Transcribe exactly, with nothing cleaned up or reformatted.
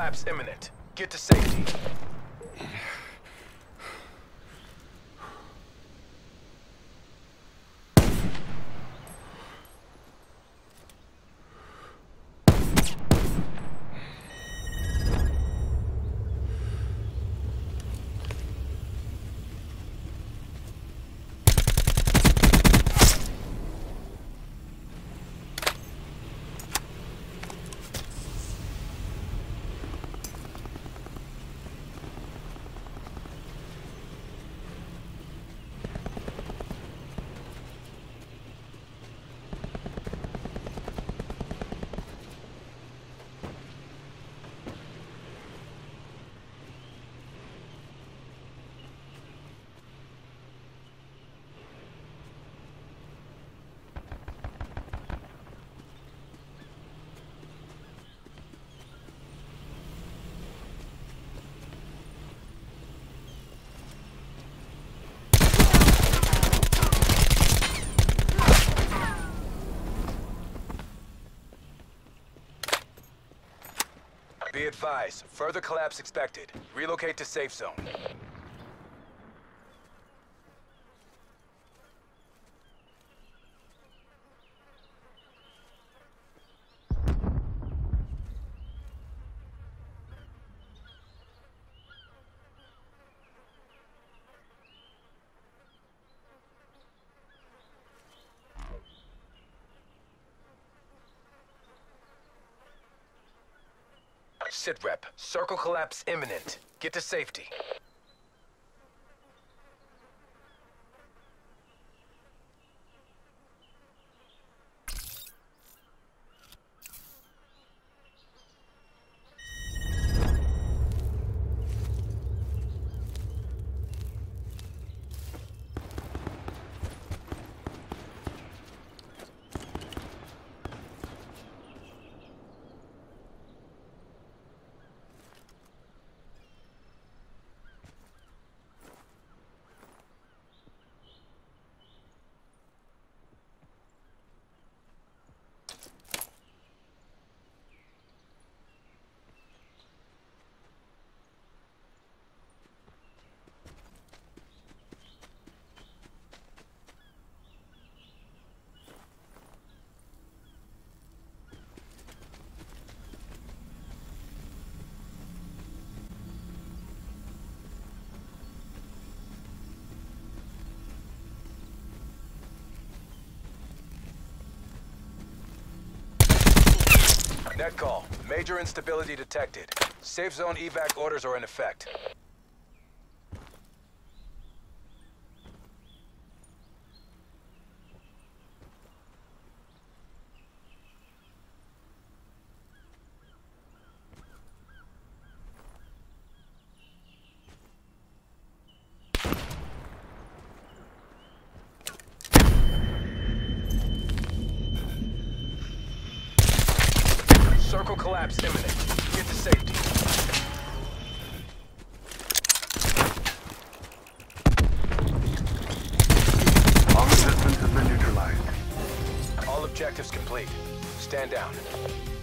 collapse imminent. Get to safety. Be advised, further collapse expected. Relocate to safe zone. Sitrep, circle collapse imminent. Get to safety. Net call. Major instability detected. Safe zone evac orders are in effect. Circle collapse imminent. Get to safety. All resistance has been neutralized. All objectives complete. Stand down.